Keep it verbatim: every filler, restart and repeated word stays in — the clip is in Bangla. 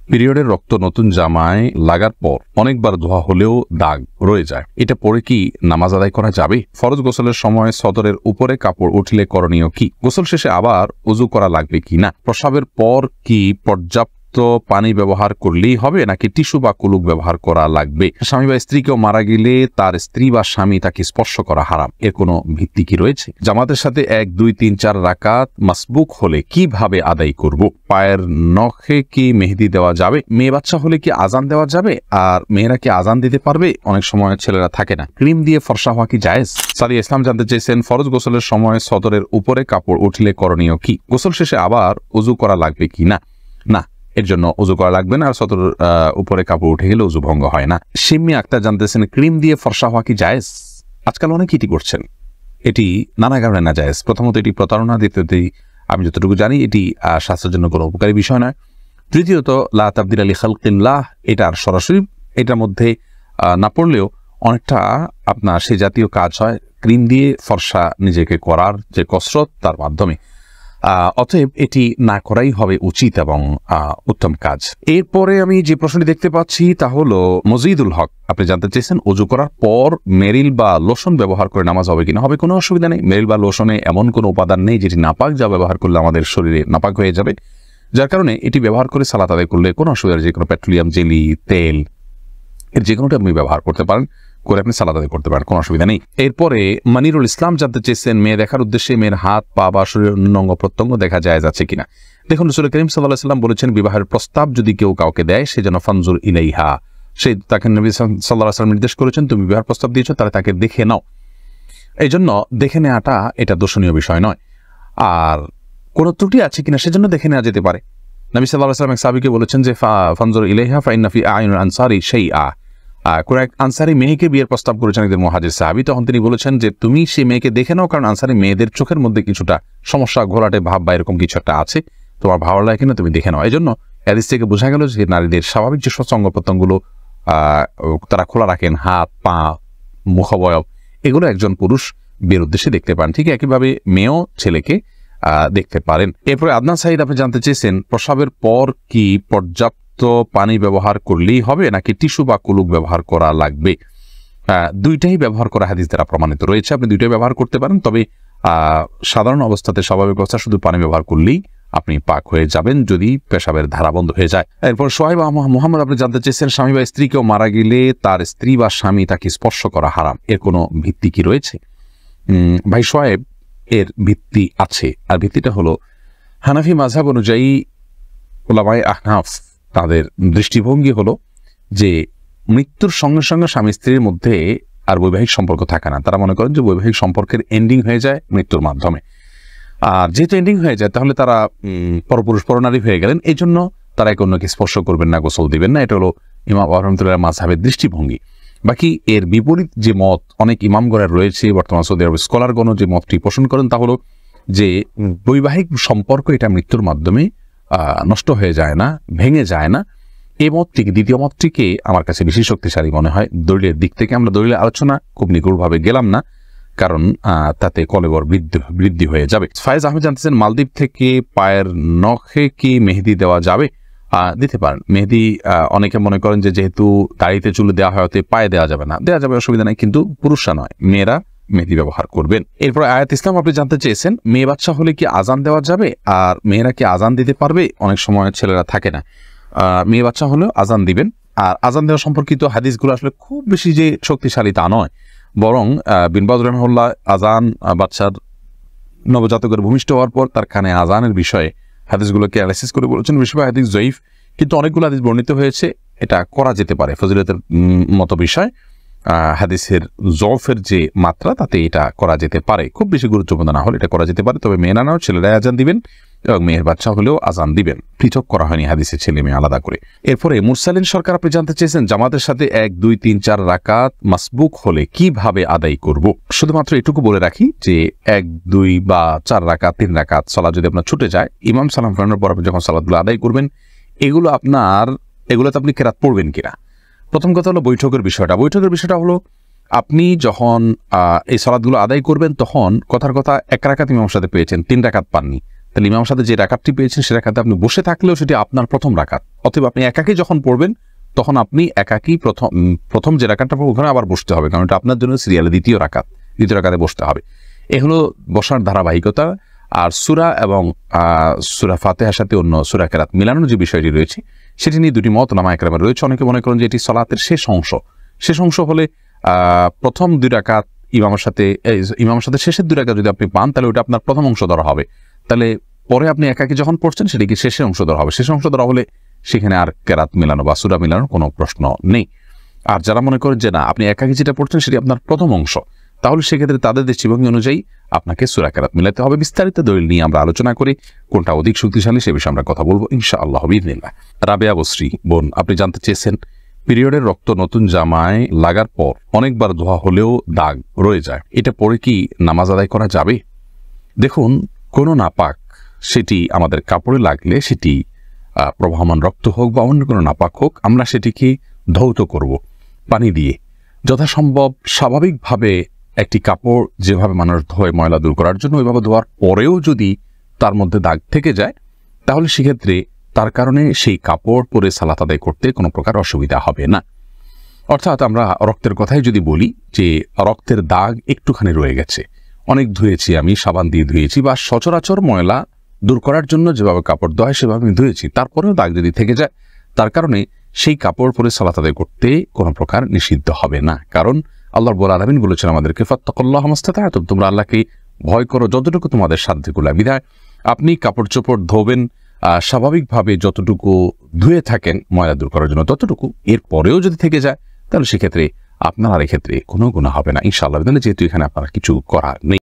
পিরিয়ডের রক্ত নতুন জামায় লাগার পর অনেকবার ধোয়া হলেও দাগ রয়ে যায়, এটা পরে কি নামাজ আদায় করা যাবে? ফরজ গোসলের সময় সদরের উপরে কাপড় উঠলে করণীয় কি? গোসল শেষে আবার উযু করা লাগবে কি না? প্রস্রাবের পর কি পর্যাপ্ত পানি ব্যবহার করলেই হবে নাকি টিস্যু বা কুলুক ব্যবহার করা লাগবে? স্বামী বা স্ত্রী কেউ মারা গেলে তার স্ত্রী বা স্বামী তাকে স্পর্শ করা হারাম, এর কোনো ভিত্তি কি রয়েছে? জামাতের সাথে এক দুই তিন চার রাকাত মাসবুক হলে কিভাবে আদায় করব? পায়ের নখে কি মেহেদি দেওয়া যাবে? মেয়ে বাচ্চা হলে কি আজান দেওয়া যাবে? আর মেয়েরা কি আজান দিতে পারবে? অনেক সময় ছেলেরা থাকে না। ক্রিম দিয়ে ফর্সা হওয়া কি জায়েজ? সাদিয়া ইসলাম জানতে চেয়েছেন, ফরজ গোসলের সময় সদরের উপরে কাপড় উঠলে করণীয় কি? গোসল শেষে আবার উযু করা লাগবে কি না? না, এর জন্য উযু করা লাগবে না, আর সদর উপরে কাপড় উঠে গেলে উযু ভঙ্গ হয় না। সিম্মি আক্তার জানতেছেন, ক্রিম দিয়ে ফর্সা হওয়া কি জায়েজ? আজকাল অনেক এটি করছেন, এটি নানা কারণে না জায়েজ। প্রথমত এটি প্রতারণা, দ্বিতীয়ত আমি যতটুকু জানি এটি স্বাস্থ্যের জন্য কোনো উপকারী বিষয় নয়, তৃতীয়ত লা তাবদিলা লি খালকিল্লাহ, এটার সরাসরি এটার মধ্যে না পড়লেও অনেকটা আপনার সে জাতীয় কাজ হয় ক্রিম দিয়ে ফর্সা নিজেকে করার যে কসরত, তার মাধ্যমে। অতএব এটি না করাই হবে উচিত এবং উত্তম কাজ। এরপরে আমি যে প্রশ্নটি দেখতে পাচ্ছি তা হলো মজিদুল হক, আপনি জানতে চেয়েছেন ওযু করার পর মেরিল বা লোশন ব্যবহার করে নামাজ হবে কিনা? হবে, কোনো অসুবিধা নেই। মেরিল বা লোশনে এমন কোনো উপাদান নেই যেটি নাপাক, যা ব্যবহার করলে আমাদের শরীরে নাপাক হয়ে যাবে, যার কারণে এটি ব্যবহার করে সালাত আদায় করলে কোনো অসুবিধা। যে কোনো পেট্রোলিয়াম জেলি, তেল, এর যে কোনোটা আপনি ব্যবহার করতে পারেন, করে আপনি সালাত আদায় করতে পারেন, কোনো অসুবিধা নেই। এরপরে মানিরুল ইসলাম জানতে চেয়েছেন, মেয়ে দেখার উদ্দেশ্যে মেয়ের হাত, পা বা শরীরের অন্য অঙ্গ প্রত্যঙ্গ দেখা যায় যাচ্ছে কিনা? দেখুন, রাসূল করিম সাল্লাল্লাহু আলাইহি ওয়াসাল্লাম বলেছেন, বিবাহের প্রস্তাব যদি কেউ কাউকে দেয় সে যেন ফানজুর ইলাইহা, সে তাকে নবী সাল্লাল্লাহু আলাইহি ওয়াসাল্লাম নির্দেশ করেছেন, তুমি বিবাহের প্রস্তাব দিয়েছো তাহলে তাকে দেখে নাও। এই জন্য দেখে নেওয়াটা এটা দোষণীয় বিষয় নয়। আর কোনো ত্রুটি আছে কিনা সেজন্য দেখে নেওয়া যেতে পারে। নবী সাল্লাল্লাহু আলাইহি ওয়াসাল্লাম এক সাহাবীকে বলেছেন যে ফানজুর ইলাইহা ফাইন্না ফি আ'ইনুল আনসারি শাইআ, কোন এক আনসারি মেয়েকে বিয়ের প্রস্তাব করেছেন একজন মুহাজির সাহাবী, তখন তিনি বলেছেন যে তুমি সেই মেয়েকে দেখে নাও, কারণ আনসারি মেয়েদের চোখের মধ্যে কিছুটা সমস্যা, ঘোলাটে ভাব বা এরকম কিছু একটা আছে, তোমার ভালো লাগে কিনা তুমি দেখে নাও। এই জন্য হাদিস থেকে বোঝা গেল যে নারীদের স্বাভাবিক যে অঙ্গ প্রত্যঙ্গগুলো তারা খোলা রাখেন, হাত, পা, মুখাবয়ব, এগুলো একজন পুরুষ বিয়ের উদ্দেশ্যে দেখতে পান, ঠিক একইভাবে মেয়েও ছেলেকে দেখতে পারেন। এরপরে আদনান সাইদ আপনি জানতে চেয়েছেন, প্রস্রাবের পর কি পর্যাপ্ত তো পানি ব্যবহার করলেই হবে নাকি টিস্যু বা কুলুক ব্যবহার করা লাগবে? দুইটাই ব্যবহার করা হাদিস দ্বারা প্রমাণিত রয়েছে, আপনি দুইটাই ব্যবহার করতে পারেন। তবে সাধারণ অবস্থাতে স্বাভাবিক অবস্থা শুধু পানি ব্যবহার করলেই আপনি পাক হয়ে যাবেন যদি পেশাবের ধারা বন্ধ হয়ে যায়। এরপর সোহাইব মোহাম্মদ আপনি জানতে চেয়েছেন, স্বামী বা স্ত্রী কেউ মারা গেলে তার স্ত্রী বা স্বামী তাকে স্পর্শ করা হারাম, এর কোনো ভিত্তি কি রয়েছে? ভাই সোহাইব, এর ভিত্তি আছে, আর ভিত্তিটা হলো হানাফি মাযহাব অনুযায়ী উলামায়ে আহনাফ তাদের দৃষ্টিভঙ্গি হলো যে মৃত্যুর সঙ্গে সঙ্গে স্বামী স্ত্রীর মধ্যে আর বৈবাহিক সম্পর্ক থাকে না। তারা মনে করেন যে বৈবাহিক সম্পর্কের এন্ডিং হয়ে যায় মৃত্যুর মাধ্যমে, আর যেহেতু এন্ডিং হয়ে যায় তাহলে তারা পরপুরুষ পরনারী হয়ে গেলেন, এই জন্য তারা একে অন্যকে স্পর্শ করবেন না, গোসল দিবেন না। এটা হলো ইমাম রাহমাতুল্লাহ মাযহাবের দৃষ্টিভঙ্গি। বাকি এর বিপরীত যে মত অনেক ইমামগণের রয়েছে, বর্তমান সৌদি আরব স্কলারগণ যে মতটি পোষণ করেন তা হলো যে বৈবাহিক সম্পর্ক এটা মৃত্যুর মাধ্যমে নষ্ট হয়ে যায় না, ভেঙে যায় না। এই মতটিকে, দ্বিতীয় মতটিকে আমার কাছে বেশি শক্তিশালী মনে হয়। দলিলের দিক থেকে আমরা দলিলের আলোচনা খুব নিগুড়ভাবে গেলাম না, কারণ তাতে কলেবর বৃদ্ধি বৃদ্ধি হয়ে যাবে। ফায়েজ আহমেদ জানতেছেন, মালদ্বীপ থেকে পায়ের নখে কি মেহেদি দেওয়া যাবে? দিতে পারেন মেহেদি। অনেকে মনে করেন যে যেহেতু দাড়িতে চুলে দেওয়া হয় অতএব পায়ে দেওয়া যাবে না, দেওয়া যাবে, অসুবিধা নেই, কিন্তু পুরুষরা নয়, মেয়েরা মেহেদি ব্যবহার করবেন। এরপর আয়াত ইসলাম আপনি জানতে চেয়েছেন, মেয়ে বাচ্চা হলে কি আজান দেওয়া যাবে? আর মেয়েরা কি আজান দিতে পারবে? অনেক সময় ছেলেরা থাকে না, মেয়ে বাচ্চা হলেও আজান দিবেন। আর আজান দেওয়া সম্পর্কিত হাদিসগুলো আসলে খুব বেশি যে শক্তিশালী তা নয়, বরং বিন বাজ রাহিমাহুল্লাহ আজান বাচ্চার নবজাতকের ভূমিষ্ঠ হওয়ার পর তার কানে আজানের বিষয়ে হাদিসগুলোকে অ্যানালাইসিস করে বলেছেন বেশিরভাগ হাদিস জয়ীফ, কিন্তু অনেকগুলো হাদিস বর্ণিত হয়েছে এটা করা যেতে পারে। ফজিলতের মতো বিষয়, হাদিসের জফের যে মাত্রা তাতে এটা করা যেতে পারে, খুব বেশি গুরুত্বপূর্ণ না হলে এটা করা যেতে পারে। তবে মেয়ে নাও ছেলেরাই আজান দিবেন এবং মেয়ের বাচ্চা হলেও আজান দিবেন, পৃথক করা হয়নি হাদিসের ছেলে মেয়ে আলাদা করে। এরপরে মুরসালিন সরকার আপনি জানতে চেয়েছেন, জামাতের সাথে এক দুই তিন চার রাকাত মাসবুক হলে কিভাবে আদায় করব? শুধুমাত্র এটুকু বলে রাখি যে এক দুই বা চার রাকাত, তিন রাকাত সালাত যদি আপনার ছুটে যায়, ইমাম সালাম ফেরানোর পর আপনি যখন সালাতগুলো আদায় করবেন, এগুলো আপনার এগুলোতে আপনি কেরাত পড়বেন কিনা। প্রথম কথা হলো বৈঠকের বিষয়টা। বৈঠকের বিষয়টা হলো আপনি যখন এই সালাতগুলো আদায় করবেন তখন কথার কথা এক রাকাত ইমামের সাথে পেয়েছেন, তিন রাকাত পাননি, তাহলে ইমামের সাথে যে রাকাতটি পেয়েছেন সে রাকাতে আপনি বসে থাকলেও সেটি আপনার প্রথম রাকাত। অথবা আপনি একাকী যখন পড়বেন তখন আপনি একাকী প্রথম প্রথম যে রাকাতটা পড়বেন ওখানে আবার বসতে হবে, কারণ এটা আপনার জন্য সিরিয়ালে দ্বিতীয় রাকাত, দ্বিতীয় রাকাতে বসতে হবে। এ হলো বসার ধারাবাহিকতা। আর সূরা এবং সূরা ফাতিহার সাথে অন্য সূরা কেরাত মিলানোর যে বিষয়টি রয়েছে সেটি নিয়ে দুটি মত উলামায়ে কেরামের রয়েছে। অনেকে মনে করেন যে এটি সালাতের শেষ অংশ, শেষ অংশ হলে প্রথম দুই রাকাত ইমামের সাথে ইমামের সাথে শেষের দুই রাকাত যদি আপনি পান তাহলে ওটা আপনার প্রথম অংশ ধরা হবে। তাহলে পরে আপনি একাকী যখন পড়ছেন সেটিকে শেষের অংশ ধরা হবে। শেষ অংশ ধরা হলে সেখানে আর কেরাত মিলানো বা সূরা মিলানোর কোনো প্রশ্ন নেই। আর যারা মনে করেন যে না আপনি একাকী যেটা পড়ছেন সেটি আপনার প্রথম অংশ, তাহলে সেক্ষেত্রে তাদের দৃষ্টিভঙ্গি অনুযায়ী আপনাকে সূরা কেরাত মিলাতে হবে। বিস্তারিত দলিল নিয়ে আমরা আলোচনা করি, কোনটা অধিক শক্তিশালী সে বিষয়ে আমরা কথা বলবো ইনশাআল্লাহ বিইذনিল্লাহ। রাবেয়া বসরি বোন, আপনি জানতে চেয়েছেন পিরিয়ডের রক্ত নতুন জামায় লাগার পর অনেকবার ধোয়া হলেও দাগ রয়ে যায়, এটা পরে কি নামাজ আদায় করা যাবে? দেখুন, কোনো নাপাক সেটি আমাদের কাপড়ে লাগলে সেটি প্রবাহমান রক্ত হোক বা অন্য কোনো নাপাক হোক, আমরা সেটিকে ধৌত করব পানি দিয়ে যথাসম্ভব। স্বাভাবিকভাবে একটি কাপড় যেভাবে মানুষ ধোয় ময়লা দূর করার জন্য, ওইভাবে ধোয়ার পরেও যদি তার মধ্যে দাগ থেকে যায় তাহলে সেক্ষেত্রে তার কারণে সেই কাপড় পরে সালাত আদায় করতে কোনো প্রকার অসুবিধা হবে না। অর্থাৎ আমরা রক্তের কথাই যদি বলি যে রক্তের দাগ একটুখানি রয়ে গেছে, অনেক ধুয়েছি আমি, সাবান দিয়ে ধুয়েছি বা সচরাচর ময়লা দূর করার জন্য যেভাবে কাপড় ধোয় সেভাবে আমি ধুয়েছি, তারপরেও দাগ যদি থেকে যায় তার কারণে সেই কাপড় পরে সালাত আদায় করতে কোনো প্রকার নিষিদ্ধ হবে না। কারণ আল্লাহ রাব্বুল আলামিন বলেছেন আমাদেরকে ফাত্তাকুল্লাহা মাসতাতা'তুম, তোমরা আল্লাহকে ভয় করো যতটুকু তোমাদের সাধ্যকুলা। বিধায় আপনি কাপড় চোপড় ধোবেন স্বাভাবিকভাবে যতটুকু ধুয়ে থাকেন ময়লা দূর করার জন্য ততটুকু, এর পরেও যদি থেকে যায় তাহলে সেক্ষেত্রে আপনার আর এক্ষেত্রে কোনো গুনাহ হবে না ইনশাআল্লাহ, যেহেতু এখানে আপনার কিছু করার নেই।